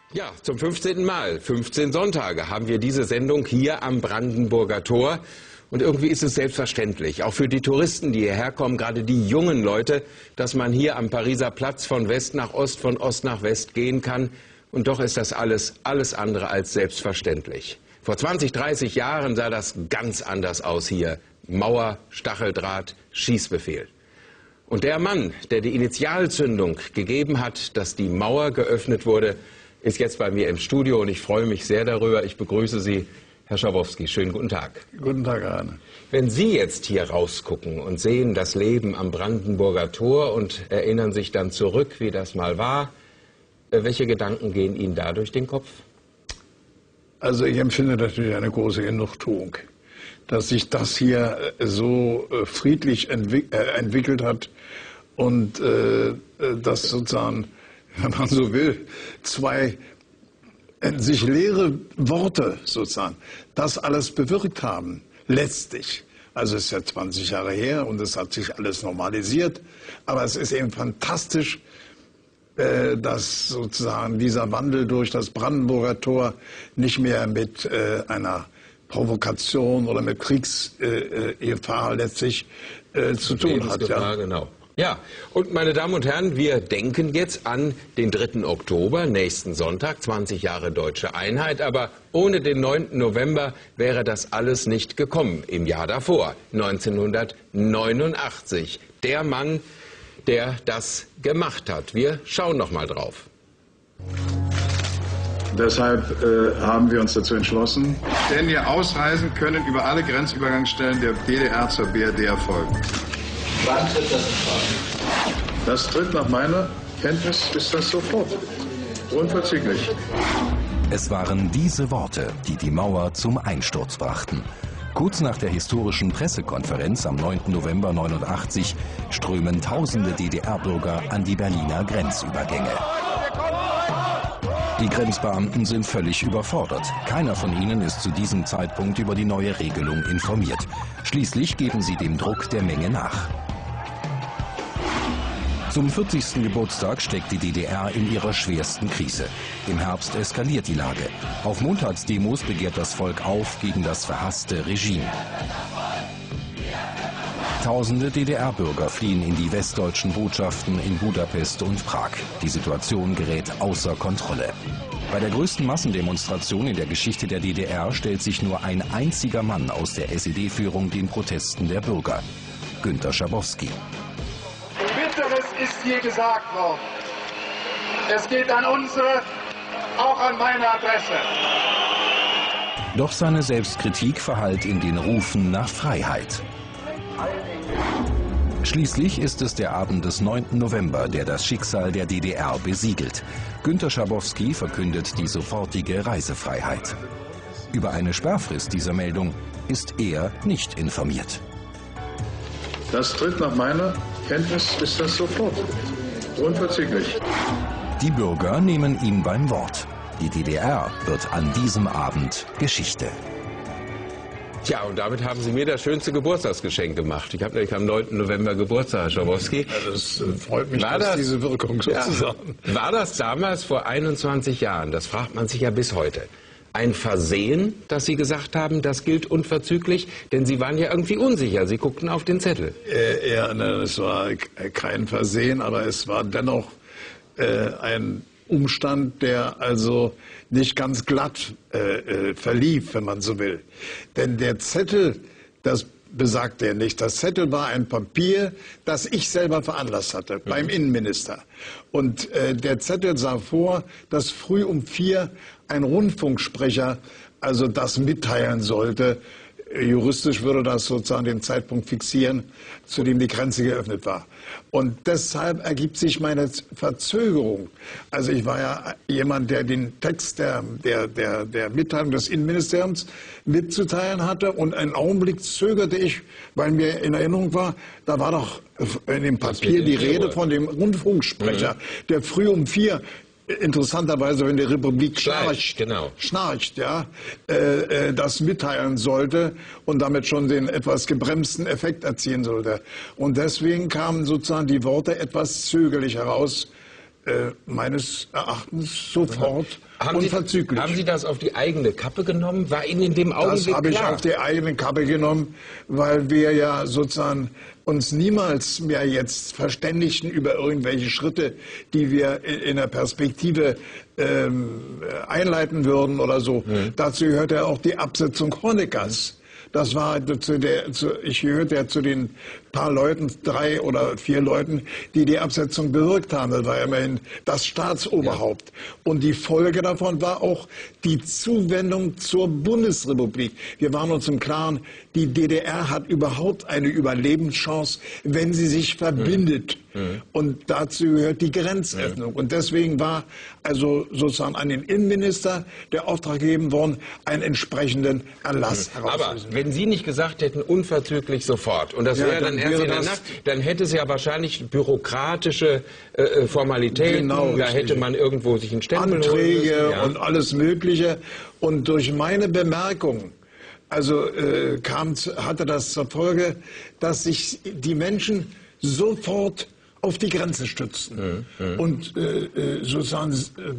Ja, zum 15. Mal, 15 Sonntage, haben wir diese Sendung hier am Brandenburger Tor. Und irgendwie ist es selbstverständlich, auch für die Touristen, die hierher kommen, gerade die jungen Leute, dass man hier am Pariser Platz von West nach Ost, von Ost nach West gehen kann. Und doch ist das alles andere als selbstverständlich. Vor 20, 30 Jahren sah das ganz anders aus hier. Mauer, Stacheldraht, Schießbefehl. Und der Mann, der die Initialzündung gegeben hat, dass die Mauer geöffnet wurde, ist jetzt bei mir im Studio und ich freue mich sehr darüber. Ich begrüße Sie, Herr Schabowski. Schönen guten Tag. Guten Tag, Herr Arne. Wenn Sie jetzt hier rausgucken und sehen das Leben am Brandenburger Tor und erinnern sich dann zurück, wie das mal war, welche Gedanken gehen Ihnen da durch den Kopf? Also ich empfinde natürlich eine große Genugtuung, dass sich das hier so friedlich entwickelt hat und dass sozusagen, wenn man so will, zwei sich leere Worte sozusagen das alles bewirkt haben, letztlich. Also es ist ja 20 Jahre her und es hat sich alles normalisiert, aber es ist eben fantastisch, dass sozusagen dieser Wandel durch das Brandenburger Tor nicht mehr mit einer Provokation oder mit Kriegsgefahr letztlich zu tun hat. Ja. Genau. Ja, und meine Damen und Herren, wir denken jetzt an den 3. Oktober, nächsten Sonntag, 20 Jahre Deutsche Einheit, aber ohne den 9. November wäre das alles nicht gekommen im Jahr davor, 1989. Der Mann, der das gemacht hat. Wir schauen noch mal drauf. Deshalb haben wir uns dazu entschlossen, denn wir ausreisen können über alle Grenzübergangsstellen der DDR zur BRD erfolgen. Wann tritt das in Frage? Das tritt nach meiner Kenntnis ist das sofort. Unverzüglich. Es waren diese Worte, die die Mauer zum Einsturz brachten. Kurz nach der historischen Pressekonferenz am 9. November 1989 strömen tausende DDR-Bürger an die Berliner Grenzübergänge. Die Grenzbeamten sind völlig überfordert. Keiner von ihnen ist zu diesem Zeitpunkt über die neue Regelung informiert. Schließlich geben sie dem Druck der Menge nach. Zum 40. Geburtstag steckt die DDR in ihrer schwersten Krise. Im Herbst eskaliert die Lage. Auf Montagsdemos begehrt das Volk auf gegen das verhasste Regime. Tausende DDR-Bürger fliehen in die westdeutschen Botschaften in Budapest und Prag. Die Situation gerät außer Kontrolle. Bei der größten Massendemonstration in der Geschichte der DDR stellt sich nur ein einziger Mann aus der SED-Führung den Protesten der Bürger: Günter Schabowski. Bitteres ist hier gesagt worden. Es geht an unsere, auch an meine Adresse. Doch seine Selbstkritik verhallt in den Rufen nach Freiheit. Schließlich ist es der Abend des 9. November, der das Schicksal der DDR besiegelt. Günter Schabowski verkündet die sofortige Reisefreiheit. Über eine Sperrfrist dieser Meldung ist er nicht informiert. Das tritt nach meiner Kenntnis ist das sofort. Unverzüglich. Die Bürger nehmen ihn beim Wort. Die DDR wird an diesem Abend Geschichte. Tja, und damit haben Sie mir das schönste Geburtstagsgeschenk gemacht. Ich habe nämlich am 9. November Geburtstag, Herr Schabowski. Also es freut mich, dass diese Wirkung sozusagen. Ja, war das damals vor 21 Jahren, das fragt man sich ja bis heute, ein Versehen, dass Sie gesagt haben, das gilt unverzüglich? Denn Sie waren ja irgendwie unsicher, Sie guckten auf den Zettel. Ja, es war kein Versehen, aber es war dennoch ein Umstand, der also nicht ganz glatt verlief, wenn man so will. Denn der Zettel, das besagt er nicht. Das Zettel war ein Papier, das ich selber veranlasst hatte beim Innenminister. Und der Zettel sah vor, dass früh um 4 ein Rundfunksprecher also das mitteilen sollte. Juristisch würde das sozusagen den Zeitpunkt fixieren, zu dem die Grenze geöffnet war. Und deshalb ergibt sich meine Verzögerung. Also ich war ja jemand, der den Text der Mitteilung des Innenministeriums mitzuteilen hatte. Und einen Augenblick zögerte ich, weil mir in Erinnerung war, da war doch in dem Papier die Rede von dem Rundfunksprecher, der früh um 4 interessanterweise, wenn die Republik schnarcht, ja, das mitteilen sollte und damit schon den etwas gebremsten Effekt erzielen sollte. Und deswegen kamen sozusagen die Worte etwas zögerlich heraus, meines Erachtens sofort unverzüglich. Haben Sie das auf die eigene Kappe genommen? War Ihnen in dem Augenblick Das habe ich klar? auf die eigene Kappe genommen, weil wir ja sozusagen uns niemals mehr jetzt verständigten über irgendwelche Schritte, die wir in der Perspektive einleiten würden oder so. Dazu gehört ja auch die Absetzung Honeckers. Das war ich gehörte ja zu den paar Leuten, 3 oder 4 Leuten, die die Absetzung bewirkt haben. Das war ja immerhin das Staatsoberhaupt. Ja. Und die Folge davon war auch die Zuwendung zur Bundesrepublik. Wir waren uns im Klaren, die DDR hat überhaupt eine Überlebenschance, wenn sie sich verbindet. Und dazu gehört die Grenzöffnung. Und deswegen war also sozusagen an den Innenminister der Auftrag gegeben worden, einen entsprechenden Erlass herauszulösen. Aber wenn Sie nicht gesagt hätten, unverzüglich sofort, und das wäre dann erst in der Nacht, dann hätte es ja wahrscheinlich bürokratische Formalitäten, genau, da hätte man irgendwo sich einen Stempel Anträge holen müssen, und alles Mögliche. Und durch meine Bemerkung, also hatte das zur Folge, dass sich die Menschen sofort auf die Grenze stützten und sozusagen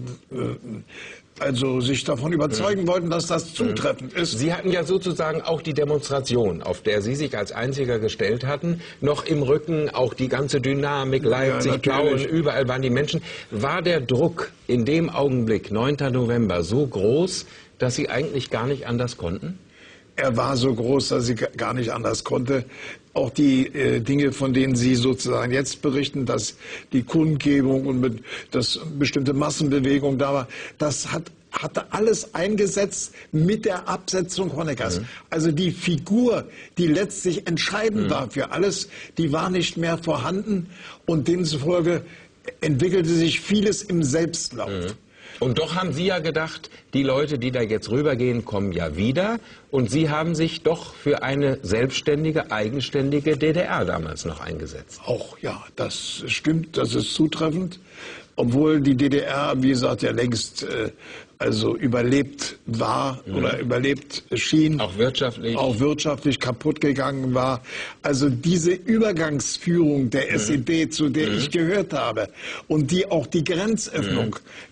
also sich davon überzeugen wollten, dass das zutreffend ist. Sie hatten ja sozusagen auch die Demonstration, auf der Sie sich als Einziger gestellt hatten, noch im Rücken, auch die ganze Dynamik, Leipzig, Plauen, überall waren die Menschen. War der Druck in dem Augenblick, 9. November, so groß, dass Sie eigentlich gar nicht anders konnten? Er war so groß, dass ich gar nicht anders konnte. Auch die Dinge, von denen Sie sozusagen jetzt berichten, dass die Kundgebung und dass bestimmte Massenbewegung da war, das hatte alles eingesetzt mit der Absetzung Honeckers. Also die Figur, die letztlich entscheidend war für alles, die war nicht mehr vorhanden und demzufolge entwickelte sich vieles im Selbstlauf. Und doch haben Sie ja gedacht, die Leute, die da jetzt rübergehen, kommen ja wieder. Und Sie haben sich doch für eine selbstständige, eigenständige DDR damals noch eingesetzt. Auch, ja, das stimmt, das ist zutreffend. Obwohl die DDR, wie gesagt, ja längst also überlebt war oder überlebt schien. Auch wirtschaftlich. Auch wirtschaftlich kaputt gegangen war. Also diese Übergangsführung der SED, zu der ich gehört habe und die auch die Grenzöffnung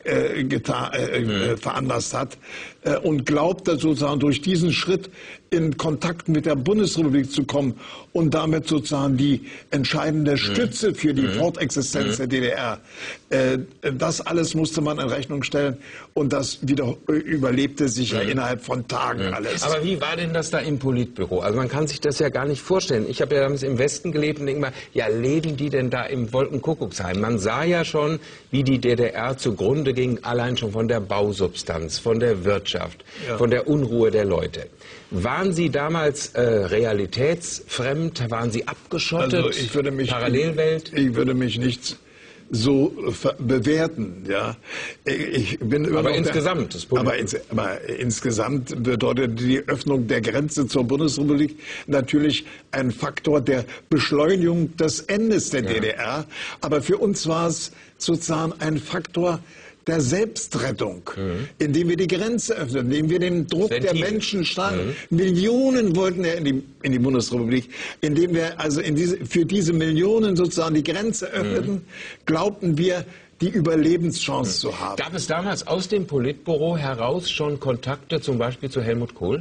veranlasst hat und glaubte sozusagen durch diesen Schritt in Kontakt mit der Bundesrepublik zu kommen und damit sozusagen die entscheidende Stütze für die Fortexistenz der DDR. Das alles musste man in Rechnung stellen und das überlebte sich ja innerhalb von Tagen alles. Aber wie war denn das da im Politbüro? Also man kann sich das ja gar nicht vorstellen. Ich habe ja damals im Westen gelebt und denke mal, ja, leben die denn da im Wolkenkuckucksheim? Man sah ja schon, wie die DDR zugrunde ging, allein schon von der Bausubstanz, von der Wirtschaft, von der Unruhe der Leute. Waren Sie damals realitätsfremd? Waren Sie abgeschottet? Also ich würde mich, Parallelwelt? Ich würde mich nicht so bewerten, ja. Ich bin immer aber noch insgesamt, aber insgesamt bedeutet die Öffnung der Grenze zur Bundesrepublik natürlich ein Faktor der Beschleunigung des Endes der DDR. Aber für uns war es sozusagen ein Faktor der Selbstrettung, indem wir die Grenze öffnen, indem wir den Druck der Menschen starten. Millionen wollten ja in die Bundesrepublik, indem wir also für diese Millionen sozusagen die Grenze öffneten, glaubten wir, die Überlebenschance zu haben. Gab es damals aus dem Politbüro heraus schon Kontakte, zum Beispiel zu Helmut Kohl?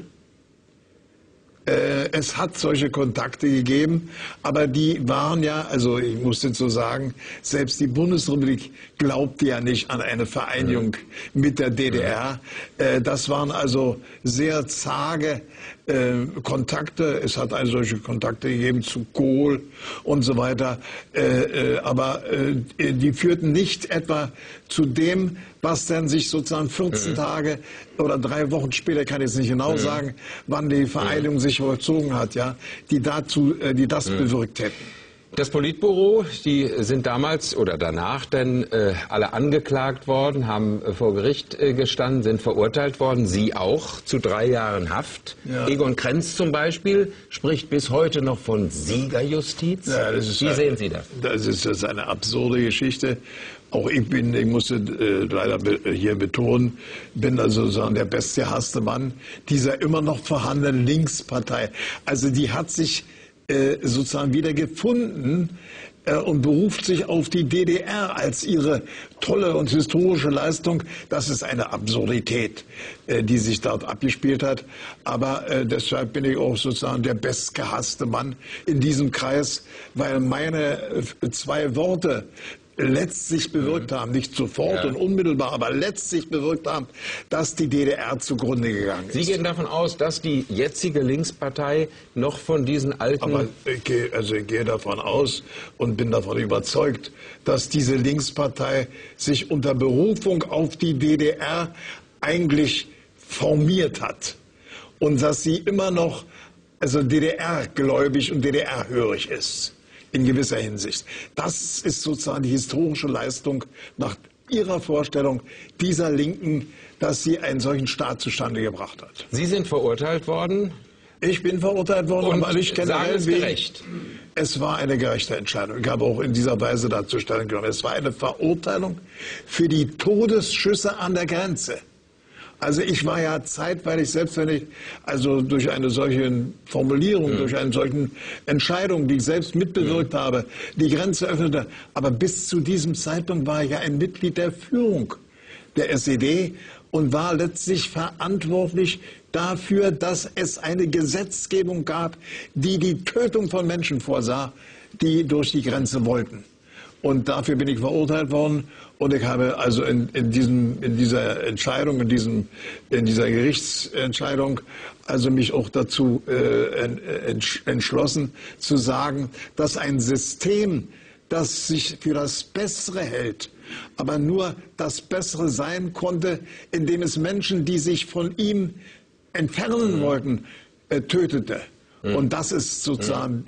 Es hat solche Kontakte gegeben, aber die waren ja, also ich muss dazu sagen, selbst die Bundesrepublik glaubte ja nicht an eine Vereinigung mit der DDR. Das waren also sehr zage Kontakte. Es hat also solche Kontakte gegeben zu Kohl und so weiter, aber die führten nicht etwa zu dem, was dann sich sozusagen 14 Tage oder 3 Wochen später, kann ich jetzt nicht genau sagen, wann die Vereinigung sich vollzogen hat, ja, die das bewirkt hätten. Das Politbüro, die sind damals oder danach dann alle angeklagt worden, haben vor Gericht gestanden, sind verurteilt worden, Sie auch, zu 3 Jahren Haft. Ja. Egon Krenz zum Beispiel spricht bis heute noch von Siegerjustiz. Ja, Wie sehen Sie das? Das ist eine absurde Geschichte. Auch ich musste leider hier betonen, bin also sozusagen der bestgehasste Mann dieser immer noch vorhandenen Linkspartei. Also die hat sich sozusagen wieder gefunden und beruft sich auf die DDR als ihre tolle und historische Leistung. Das ist eine Absurdität, die sich dort abgespielt hat. Aber deshalb bin ich auch sozusagen der bestgehasste Mann in diesem Kreis, weil meine 2 Worte letztlich bewirkt haben, nicht sofort und unmittelbar, aber letztlich bewirkt haben, dass die DDR zugrunde gegangen ist. Sie gehen davon aus, dass die jetzige Linkspartei noch von diesen alten... Aber ich gehe davon aus und bin davon überzeugt, dass diese Linkspartei sich unter Berufung auf die DDR eigentlich formiert hat und dass sie immer noch DDR-gläubig und DDR-hörig ist. In gewisser Hinsicht. Das ist sozusagen die historische Leistung nach Ihrer Vorstellung dieser Linken, dass sie einen solchen Staat zustande gebracht hat. Sie sind verurteilt worden? Ich bin verurteilt worden, und aber nicht generell. sagen es gerecht? Es war eine gerechte Entscheidung. Ich habe auch in dieser Weise dazu Stellung genommen. Es war eine Verurteilung für die Todesschüsse an der Grenze. Also ich war ja zeitweilig, selbst wenn ich durch eine solche Formulierung, durch eine solche Entscheidung, die ich selbst mitbewirkt habe, die Grenze öffnete, aber bis zu diesem Zeitpunkt war ich ja ein Mitglied der Führung der SED und war letztlich verantwortlich dafür, dass es eine Gesetzgebung gab, die die Tötung von Menschen vorsah, die durch die Grenze wollten. Und dafür bin ich verurteilt worden. Und ich habe also in dieser Entscheidung, in dieser Gerichtsentscheidung, also mich auch dazu entschlossen zu sagen, dass ein System, das sich für das Bessere hält, aber nur das Bessere sein konnte, indem es Menschen, die sich von ihm entfernen wollten, tötete. Und das ist sozusagen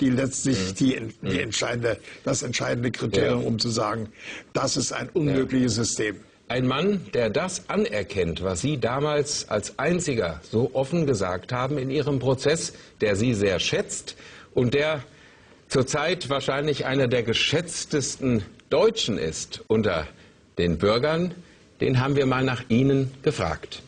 das entscheidende Kriterium, um zu sagen, das ist ein unmögliches System. Ein Mann, der das anerkennt, was Sie damals als einziger so offen gesagt haben in Ihrem Prozess, der Sie sehr schätzt und der zurzeit wahrscheinlich einer der geschätztesten Deutschen ist unter den Bürgern, den haben wir mal nach Ihnen gefragt.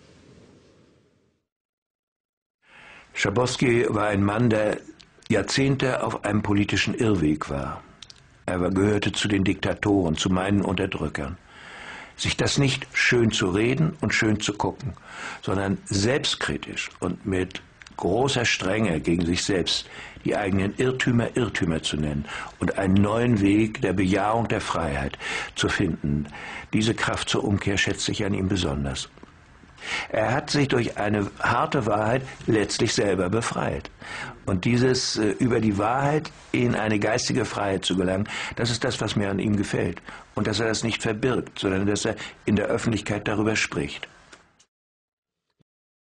Schabowski war ein Mann, der Jahrzehnte auf einem politischen Irrweg war. Er gehörte zu den Diktatoren, zu meinen Unterdrückern. Sich das nicht schön zu reden und schön zu gucken, sondern selbstkritisch und mit großer Strenge gegen sich selbst die eigenen Irrtümer Irrtümer zu nennen und einen neuen Weg der Bejahung der Freiheit zu finden. Diese Kraft zur Umkehr schätze ich an ihm besonders. Er hat sich durch eine harte Wahrheit letztlich selber befreit. Und dieses über die Wahrheit in eine geistige Freiheit zu gelangen, das ist das, was mir an ihm gefällt. Und dass er das nicht verbirgt, sondern dass er in der Öffentlichkeit darüber spricht.